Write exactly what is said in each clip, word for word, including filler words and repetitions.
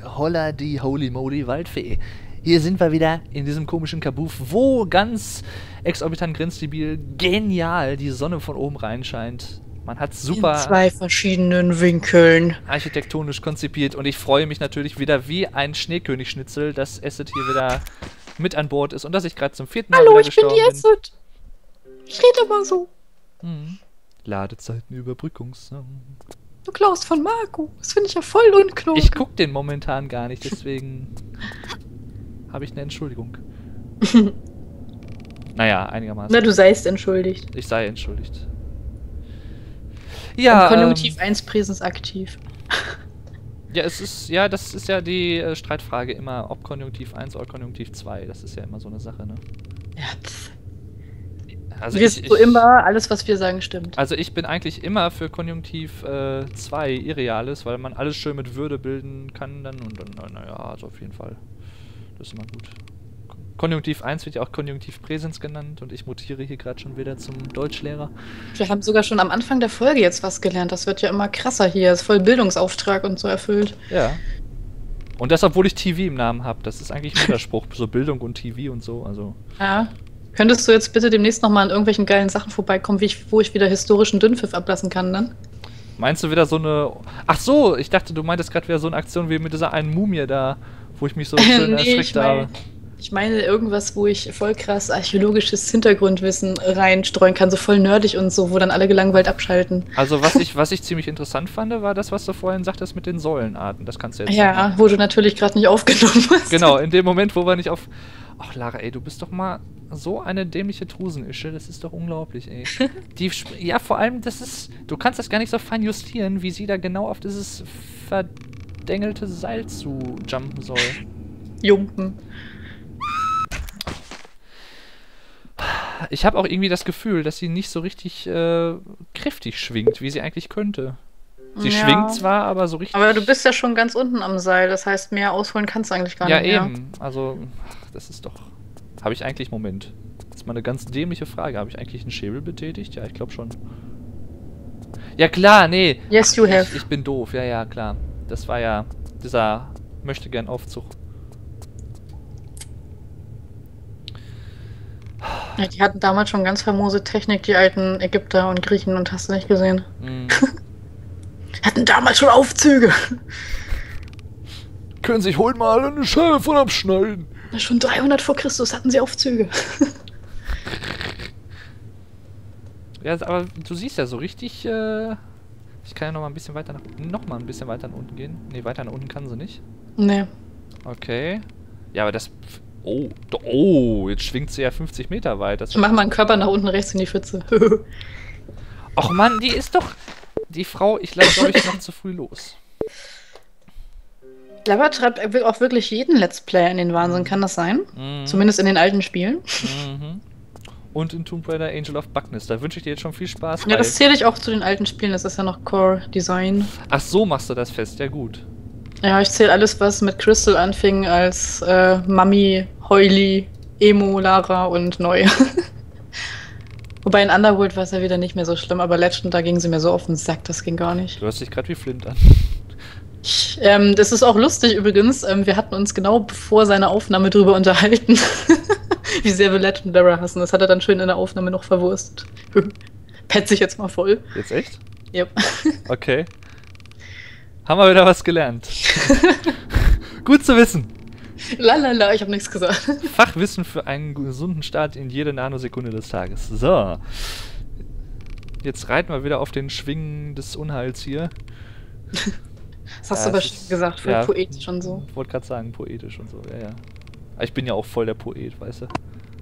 holla die holy moly Waldfee. Hier sind wir wieder in diesem komischen Kabuff, wo ganz exorbitant grenzstabil, genial die Sonne von oben reinscheint. Man hat super... In zwei verschiedenen Winkeln. ...architektonisch konzipiert und ich freue mich natürlich wieder wie ein Schneekönig-Schnitzel, dass Acid hier wieder mit an Bord ist und dass ich gerade zum vierten Mal Hallo, wieder ich bin die gestorben bin. Acid. Ich rede immer so. Hm. Ladezeitenüberbrückungssong. Du klaust von Marco. Das finde ich ja voll unklug. Ich guck den momentan gar nicht, deswegen habe ich eine Entschuldigung. Naja, einigermaßen. Na, du seist entschuldigt. Ich sei entschuldigt. Ja, Und Konjunktiv ähm, eins Präsens aktiv. ja, es ist, ja, das ist ja die äh, Streitfrage immer, ob Konjunktiv eins oder Konjunktiv zwei. Das ist ja immer so eine Sache, ne? Ja, pff. Also wir ich, sind so ich, immer, alles was wir sagen stimmt. Also ich bin eigentlich immer für Konjunktiv äh, zwei Irreales, weil man alles schön mit Würde bilden kann dann und dann, naja, also auf jeden Fall. Das ist immer gut. Konjunktiv eins wird ja auch Konjunktiv Präsens genannt und ich mutiere hier gerade schon wieder zum Deutschlehrer. Wir haben sogar schon am Anfang der Folge jetzt was gelernt. Das wird ja immer krasser hier. Ist voll Bildungsauftrag und so erfüllt. Ja. Und das, obwohl ich T V im Namen habe. Das ist eigentlich ein Widerspruch. So Bildung und T V und so. Also. Ja. Könntest du jetzt bitte demnächst nochmal an irgendwelchen geilen Sachen vorbeikommen, wie ich, wo ich wieder historischen Dünnpfiff ablassen kann dann? Meinst du wieder so eine... Ach so, ich dachte, du meintest gerade wieder so eine Aktion wie mit dieser einen Mumie da, wo ich mich so schön nee, erschreckt ich mein, habe. Ich meine irgendwas, wo ich voll krass archäologisches Hintergrundwissen reinstreuen kann, so voll nerdig und so, wo dann alle gelangweilt abschalten. Also was ich, was ich ziemlich interessant fand, war das, was du vorhin sagtest mit den Säulenarten. Das kannst du jetzt Ja, machen. wo du natürlich gerade nicht aufgenommen hast. Genau, in dem Moment, wo wir nicht auf... Ach, Lara, ey, du bist doch mal so eine dämliche Trusenische. Das ist doch unglaublich, ey. Die, ja, vor allem, das ist... Du kannst das gar nicht so fein justieren, wie sie da genau auf dieses verdengelte Seil zu jumpen soll. Jumpen. Ich habe auch irgendwie das Gefühl, dass sie nicht so richtig äh, kräftig schwingt, wie sie eigentlich könnte. Sie Ja. schwingt zwar, aber so richtig... Aber du bist ja schon ganz unten am Seil, das heißt, mehr ausholen kannst du eigentlich gar Ja, nicht mehr. eben. Also, das ist doch... Habe ich eigentlich... Moment. Das ist mal eine ganz dämliche Frage. Habe ich eigentlich einen Schäbel betätigt? Ja, ich glaube schon. Ja, klar, nee. Yes, you have. Ich, ich bin doof. Ja, ja, klar. Das war ja dieser Möchtegern-Aufzug. Ja, die hatten damals schon ganz famose Technik, die alten Ägypter und Griechen, und hast du nicht gesehen. Mhm. Hatten damals schon Aufzüge. Können sich holen mal eine Scheibe von abschneiden. Schon dreihundert vor Christus hatten sie Aufzüge. Ja, aber du siehst ja so richtig, äh... Ich kann ja noch mal ein bisschen weiter nach... Noch mal ein bisschen weiter nach unten gehen. Nee, weiter nach unten kann sie nicht. Nee. Okay. Ja, aber das... Oh, oh, jetzt schwingt sie ja fünfzig Meter weit. Das Ich mach mal einen Körper nach unten rechts in die Pfütze. Och Mann, die ist doch... Die Frau, ich lasse, glaube ich, noch zu früh los. Lava treibt auch wirklich jeden Let's Player in den Wahnsinn, kann das sein? Mhm. Zumindest in den alten Spielen. Mhm. Und in Tomb Raider Angel of Darkness. Da wünsche ich dir jetzt schon viel Spaß. Ja, das zähle ich auch zu den alten Spielen, das ist ja noch Core Design. Ach so, machst du das fest, ja gut. Ja, ich zähle alles, was mit Crystal anfing, als äh, Mami, Heuli, Emo, Lara und Neu. Wobei in Underworld war es ja wieder nicht mehr so schlimm, aber Legend, da ging sie mir so auf den Sack, das ging gar nicht. Du hörst dich gerade wie Flint an. Ich, ähm, das ist auch lustig übrigens, ähm, wir hatten uns genau bevor seiner Aufnahme drüber unterhalten, wie sehr wir Legend Lara hassen. Das hat er dann schön in der Aufnahme noch verwurstet. Pet sich jetzt mal voll. Jetzt echt? Yep. Okay. Haben wir wieder was gelernt. Gut zu wissen. Lalala, ich habe nichts gesagt. Fachwissen für einen gesunden Start in jede Nanosekunde des Tages. So. Jetzt reiten wir wieder auf den Schwingen des Unheils hier. Das hast Ja, du aber es schon ist- gesagt, voll ja, poetisch und so. Ich wollte gerade sagen, poetisch und so, ja, ja. Aber ich bin ja auch voll der Poet, weißt du.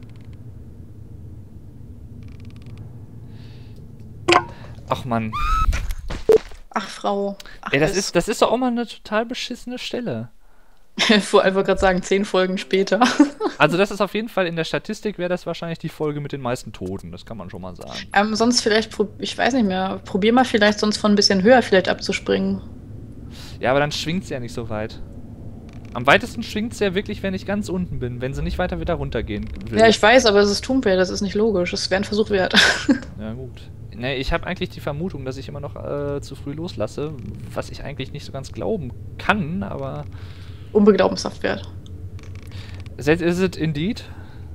Ach Mann. Ach, Frau. Ach, Ey, das es- ist, das ist doch auch mal eine total beschissene Stelle. Vor allem gerade sagen, zehn Folgen später. Also das ist auf jeden Fall, in der Statistik wäre das wahrscheinlich die Folge mit den meisten Toten, das kann man schon mal sagen. ähm, sonst vielleicht, prob- ich weiß nicht mehr, probier mal vielleicht sonst von ein bisschen höher vielleicht abzuspringen. Ja, aber dann schwingt sie ja nicht so weit. Am weitesten schwingt sie ja wirklich, wenn ich ganz unten bin, wenn sie nicht weiter wieder runtergehen will. Ja, ich weiß, aber es ist Tomb Raider, das ist nicht logisch. Das wäre ein Versuch wert. Ja, gut. Ne, ich habe eigentlich die Vermutung, dass ich immer noch äh, zu früh loslasse, was ich eigentlich nicht so ganz glauben kann, aber unbeglaubenshaft wert. That is it indeed?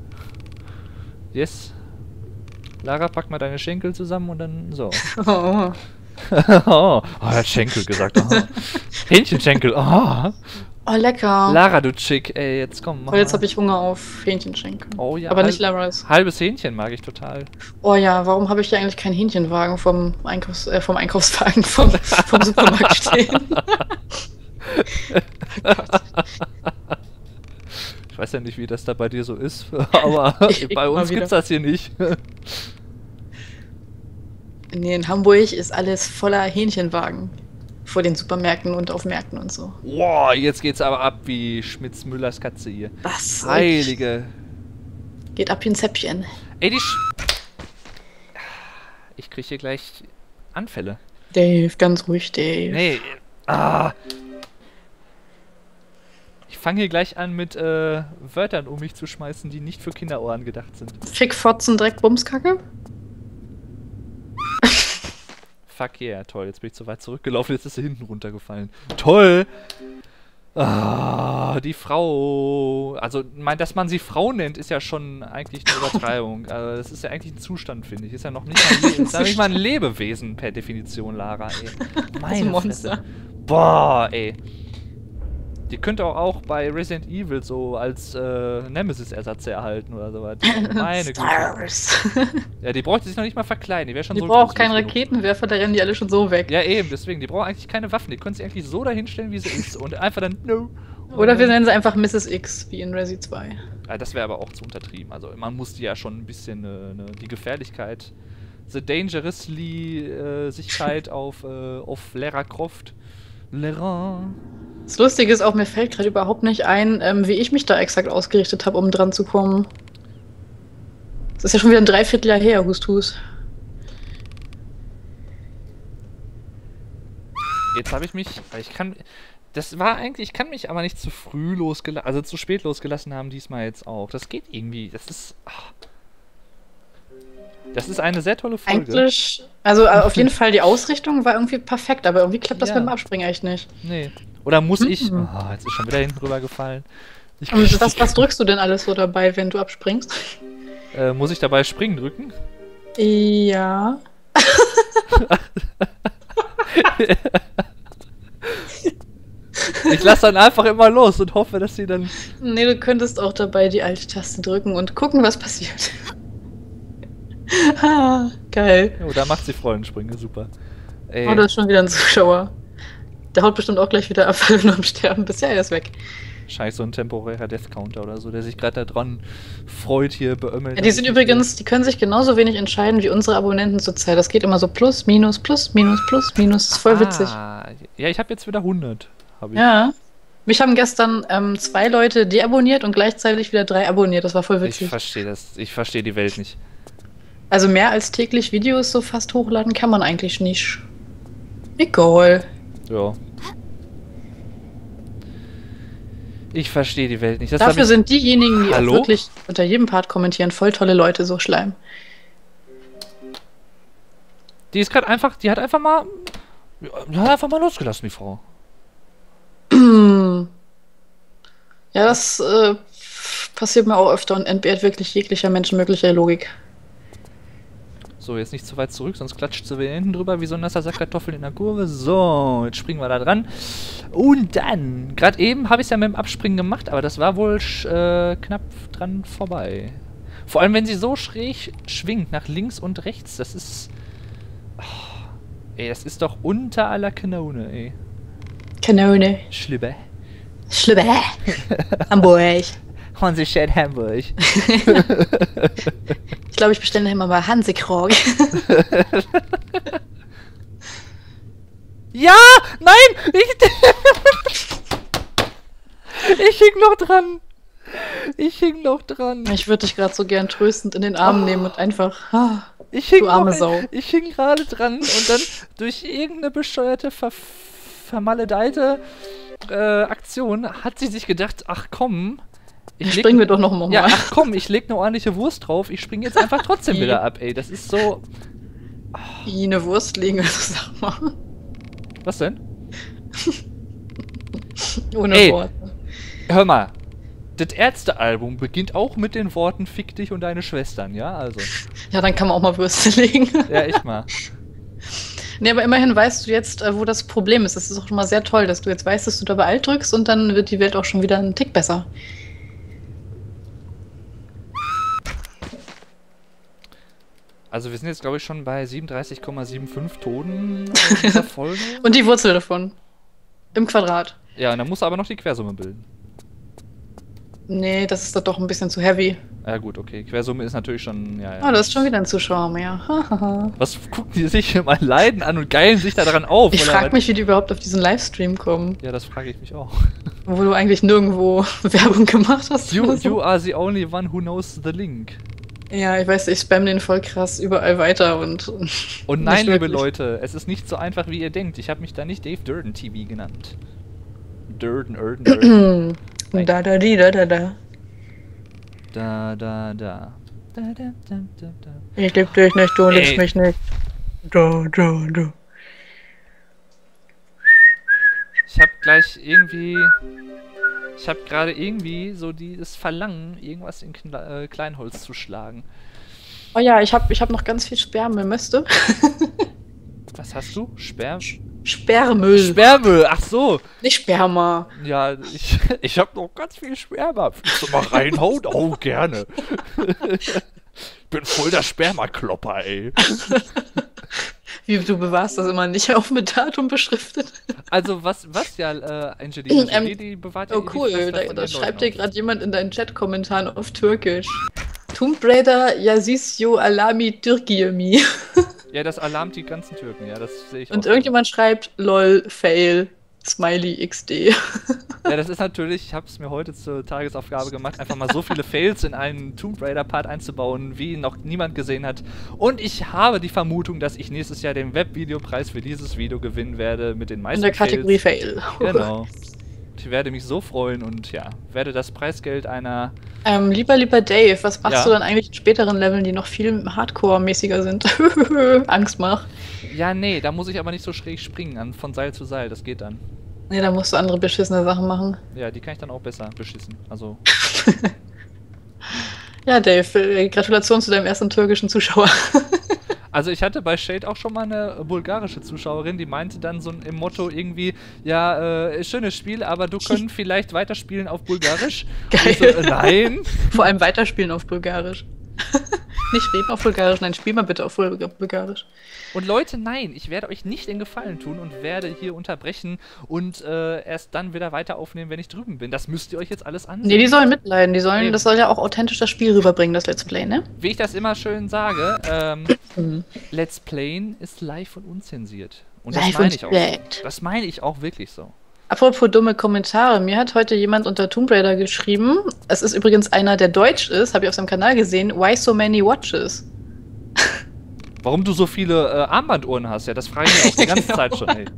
Yes. Lara, pack mal deine Schenkel zusammen und dann so. Oh. Oh, er hat Schenkel gesagt. Oh. Hähnchenschenkel. Oh. Oh, lecker. Lara, du Chick, ey, jetzt komm. Mach Oh, jetzt mal. habe ich Hunger auf Hähnchenschenkel. Oh ja. Aber halb, nicht Laras. Halbes Hähnchen mag ich total. Oh ja, warum habe ich hier eigentlich keinen Hähnchenwagen vom, Einkaufs äh, vom Einkaufswagen vom, vom Supermarkt stehen? Oh Gott. Ich weiß ja nicht, wie das da bei dir so ist, aber Ich- bei ich uns mal gibt's wieder. das hier nicht. Nee, in Hamburg ist alles voller Hähnchenwagen. Vor den Supermärkten und auf Märkten und so. Boah, jetzt geht's aber ab wie Schmitz Müllers Katze hier. Was? Heilige. Geht ab wie ein Zäpfchen. Ey, die Sch Ich krieg hier gleich Anfälle. Dave, ganz ruhig, Dave. Nee. Ah. Ich fange hier gleich an mit äh, Wörtern um mich zu schmeißen, die nicht für Kinderohren gedacht sind. Fick, Fotzen, Dreck, Bumskacke? Fuck yeah, toll. Jetzt bin ich zu weit zurückgelaufen, jetzt ist sie hinten runtergefallen. Toll! Ah, die Frau. Also, mein, dass man sie Frau nennt, ist ja schon eigentlich eine Übertreibung. Also, das ist ja eigentlich ein Zustand, finde ich. Ist ja noch nicht mal, ist ja nicht mal ein Lebewesen per Definition, Lara, ey. Meine Monster. Fresse. Boah, ey. Die könnte auch, auch bei Resident Evil so als äh, Nemesis-Ersatz erhalten oder sowas. Meine Güte. Stars. Ja, die bräuchte sich noch nicht mal verkleiden. Die wäre schon Die so braucht keinen gruselig genug. Raketenwerfer, da rennen die alle schon so weg. Ja, eben, deswegen. Die braucht eigentlich keine Waffen. Die können sie eigentlich so dahinstellen, wie sie ist. Und einfach dann, no. Oder wir nennen sie einfach Misses X, wie in Resi zwei. Ja, das wäre aber auch zu untertrieben. Also, man muss die ja schon ein bisschen, äh, ne, die Gefährlichkeit, the dangerously äh, Sicherheit auf, äh, auf Lara Croft. Lara. Das Lustige ist auch, mir fällt gerade überhaupt nicht ein, ähm, wie ich mich da exakt ausgerichtet habe, um dran zu kommen. Das ist ja schon wieder ein Dreivierteljahr her, Hust Hust. Jetzt habe ich mich, ich kann, das war eigentlich, ich kann mich aber nicht zu früh losgelassen, also zu spät losgelassen haben, diesmal jetzt auch. Das geht irgendwie, das ist, ach. Das ist eine sehr tolle Folge. Eigentlich, also äh, auf jeden Fall die Ausrichtung war irgendwie perfekt, aber irgendwie klappt das Ja. mit dem Abspringen echt nicht. Nee. Oder muss ich, Mhm. oh, jetzt ist schon wieder hinten rüber gefallen. Ich, Und was, was drückst du denn alles so dabei, wenn du abspringst? äh, muss ich dabei springen drücken? Ja. Ich lasse dann einfach immer los und hoffe, dass sie dann... Nee, du könntest auch dabei die Alt-Taste drücken und gucken, was passiert. Ah, geil. Oh, da macht sie Freudensprünge, super. Ey, Oh, da ist schon wieder ein Zuschauer. Der haut bestimmt auch gleich wieder ab, weil du noch am Sterben bist. Ja, er ist weg. scheiße, so ein temporärer Death Counter oder so, der sich gerade da dran freut, hier beömmelt. Ja, die sind übrigens, die können sich genauso wenig entscheiden wie unsere Abonnenten zurzeit. Das geht immer so plus, minus, plus, minus, plus, minus. Das ist voll witzig. Ah, ja, ich habe jetzt wieder hundert. Hab ich. Ja. Mich haben gestern ähm, zwei Leute deabonniert und gleichzeitig wieder drei abonniert. Das war voll Ich witzig. verstehe das, ich verstehe die Welt nicht. Also mehr als täglich Videos so fast hochladen kann man eigentlich nicht. Egal. Ja. Ich verstehe die Welt nicht. Das hab Dafür ich, sind diejenigen, die Hallo? auch wirklich unter jedem Part kommentieren, voll tolle Leute, so Schleim. die ist gerade einfach, die hat einfach mal, die hat einfach mal losgelassen, die Frau. Ja, das äh, passiert mir auch öfter und entbehrt wirklich jeglicher menschenmöglicher Logik. So, jetzt nicht zu weit zurück, sonst klatscht sie wieder hinten drüber wie so ein nasser Sack Kartoffeln in der Kurve. So, jetzt springen wir da dran. Und dann, gerade eben habe ich es ja mit dem Abspringen gemacht, aber das war wohl äh, knapp dran vorbei. Vor allem, wenn sie so schräg schwingt, nach links und rechts, das ist... Oh, ey, das ist doch unter aller Kanone, ey. Kanone. Schlübbe. Schlübbe. Hamburg. Hansestadt Hamburg. Ich glaube, ich bestelle nachher mal Hansekrog. Ja! Nein! Ich, ich hing noch dran. Ich hing noch dran. Ich würde dich gerade so gern tröstend in den Arm Oh. nehmen und einfach... Ah, Ich hing, Du arme noch, Sau. ich hing gerade dran und dann durch irgendeine bescheuerte, ver vermaledeite äh, Aktion hat sie sich gedacht, ach komm, ich leg, springen wir doch noch mal. ja, ach komm, ich leg eine ordentliche Wurst drauf, ich spring jetzt einfach trotzdem wieder ab, ey, das ist so, Wie eine Wurst legen, also sag mal. was denn? Ohne Ey. Worte. Hör mal, das Ärzte-Album beginnt auch mit den Worten Fick dich und deine Schwestern, ja? Also. Ja, dann kann man auch mal Würste legen. Ja, echt mal. Nee, aber immerhin weißt du jetzt, wo das Problem ist. Das ist auch schon mal sehr toll, dass du jetzt weißt, dass du da bei Alt drückst und dann wird die Welt auch schon wieder einen Tick besser. Also wir sind jetzt, glaube ich, schon bei siebenunddreißig Komma fünfundsiebzig Toten in dieser Folge. Und die Wurzel davon. Im Quadrat. Ja, und dann muss er aber noch die Quersumme bilden. Nee, das ist doch ein bisschen zu heavy. Ja gut, okay. Quersumme ist natürlich schon... Ja, ja. Oh, das ist schon wieder ein Zuschauer mehr. Was gucken die sich hier mein Leiden an und geilen sich da daran auf? Ich frage mich, wie die überhaupt auf diesen Livestream kommen. Ja, das frage ich mich auch. Wo du eigentlich nirgendwo Werbung gemacht hast. You, so. you are the only one who knows the link. Ja, ich weiß, ich spam den voll krass überall weiter und... Und nein, liebe Leute, es ist nicht so einfach, wie ihr denkt. Ich habe mich da nicht Dave Durden T V genannt. Durden, Durden, Durden. Da, da, di, da, da, da. Da, da, da. Da, da, da, da, da. Ich lieb dich nicht, du Ey. liebst mich nicht. Da, da, da. Ich hab gleich irgendwie... Ich hab gerade irgendwie so dieses Verlangen, irgendwas in Kle äh, Kleinholz zu schlagen. Oh ja, ich hab, ich hab noch ganz viel Sperrmüll, möchte. Was hast du? Sperr... Sperrmüll. Sperrmüll, ach so. Nicht Sperma. Ja, ich, ich hab noch ganz viel Sperma. Willst du mal reinhauen? Oh, gerne. Bin voll der Spermaklopper, ey. Wie, du bewahrst das immer nicht auf mit Datum beschriftet? Also, was, was ja, äh, Angelina Ähm, Jolie, die bewahrt ja Oh die cool, Pflaster da, von da den schreibt Leuten dir gerade jemand in deinen Chat-Kommentaren auf Türkisch. Tomb Raider Yazisyo Alami Türkiemi. auf. Ja, das alarmt die ganzen Türken, ja, das sehe ich Und auch. irgendjemand schreibt lol, fail, Smiley X D. Ja, das ist natürlich, ich habe es mir heute zur Tagesaufgabe gemacht, einfach mal so viele Fails in einen Tomb Raider Part einzubauen, wie noch niemand gesehen hat. Und ich habe die Vermutung, dass ich nächstes Jahr den Webvideopreis für dieses Video gewinnen werde mit den meisten In der Kategorie Fails. Fail. Genau. Ich werde mich so freuen und ja, werde das Preisgeld einer... Ähm, lieber, lieber Dave, was machst Ja. du dann eigentlich in späteren Leveln, die noch viel Hardcore-mäßiger sind? Angst mach. Ja, nee, da muss ich aber nicht so schräg springen, an, von Seil zu Seil, das geht dann. Nee, da musst du andere beschissene Sachen machen. Ja, die kann ich dann auch besser beschissen, also... Ja, Dave, äh, Gratulation zu deinem ersten türkischen Zuschauer. Also ich hatte bei Shade auch schon mal eine bulgarische Zuschauerin, die meinte dann so im Motto irgendwie, ja, äh, schönes Spiel, aber du können vielleicht weiterspielen auf Bulgarisch. Geil. Und ich so, äh, nein. Vor allem weiterspielen auf Bulgarisch. Nicht reden auf Bulgarisch, nein, spiel mal bitte auf Bul- Bulgarisch. Und Leute, nein, ich werde euch nicht den Gefallen tun und werde hier unterbrechen und äh, erst dann wieder weiter aufnehmen, wenn ich drüben bin. Das müsst ihr euch jetzt alles ansehen. Nee, die sollen mitleiden, die sollen, Eben. das soll ja auch authentisch das Spiel rüberbringen, das Let's Play, ne? Wie ich das immer schön sage, ähm, Mhm. Let's Playen ist live und unzensiert. Und das Live meine und ich auch. direkt. Das meine ich auch wirklich so. Apropos dumme Kommentare, mir hat heute jemand unter Tomb Raider geschrieben, es ist übrigens einer, der deutsch ist, habe ich auf seinem Kanal gesehen, why so many watches? Warum du so viele äh, Armbanduhren hast, ja, das frage ich mich auch die ganze Zeit schon, ey.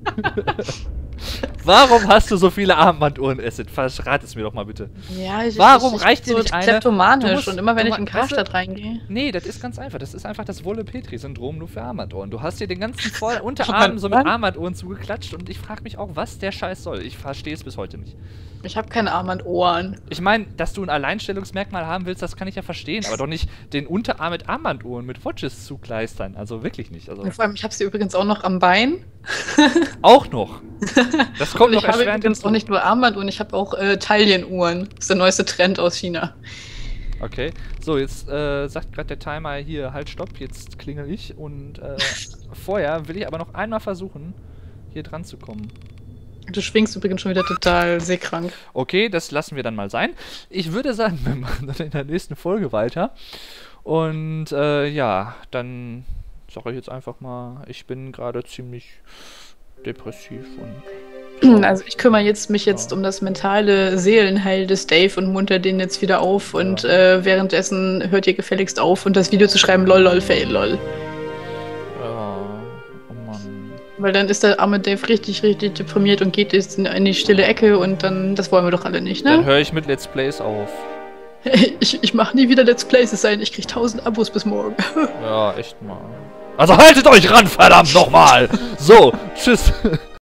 Warum hast du so viele Armbanduhren, Acid? Verrat es mir doch mal bitte. Ja, ich, Warum ich, ich reicht bin dir so nicht eine? kleptomanisch Du musst- und immer wenn du ich in ma- weißt du- Karstadt reingehe. Nee, das ist ganz einfach. Das ist einfach das Wolle-Petri-Syndrom nur für Armbanduhren. Du hast dir den ganzen Vor Unterarm so mit Armbanduhren zugeklatscht und ich frage mich auch, was der Scheiß soll. Ich verstehe es bis heute nicht. Ich habe keine Armbandohren. Ich meine, dass du ein Alleinstellungsmerkmal haben willst, das kann ich ja verstehen, aber doch nicht den Unterarm mit Armbanduhren, mit Watches zukleistern. Also wirklich nicht. Also Und vor allem, ich habe sie übrigens auch noch am Bein. auch noch. Das kommt Und noch ich habe erschwerend übrigens hinzu. auch nicht nur Armbanduhren, ich habe auch äh, Taillenuhren. Das ist der neueste Trend aus China. Okay, so jetzt äh, sagt gerade der Timer hier, halt stopp, jetzt klingel ich und äh, vorher will ich aber noch einmal versuchen, hier dran zu kommen. Du schwingst übrigens schon wieder total seekrank. Okay, das lassen wir dann mal sein. Ich würde sagen, wir machen dann in der nächsten Folge weiter. Und äh, ja, dann sage ich jetzt einfach mal, ich bin gerade ziemlich depressiv und... Also ich kümmere jetzt mich jetzt Ja. um das mentale Seelenheil des Dave und munter den jetzt wieder auf und äh, währenddessen hört ihr gefälligst auf und das Video zu schreiben lol lol fail lol. Ja, oh Mann. Weil dann ist der arme Dave richtig, richtig deprimiert und geht jetzt in, in die stille Ecke und dann, das wollen wir doch alle nicht, Dann ne? höre ich mit Let's Plays auf. Ich, ich mache nie wieder Let's Plays sein, ich krieg tausend Abos bis morgen. Ja, echt mal. Also haltet euch ran, verdammt nochmal! So, tschüss!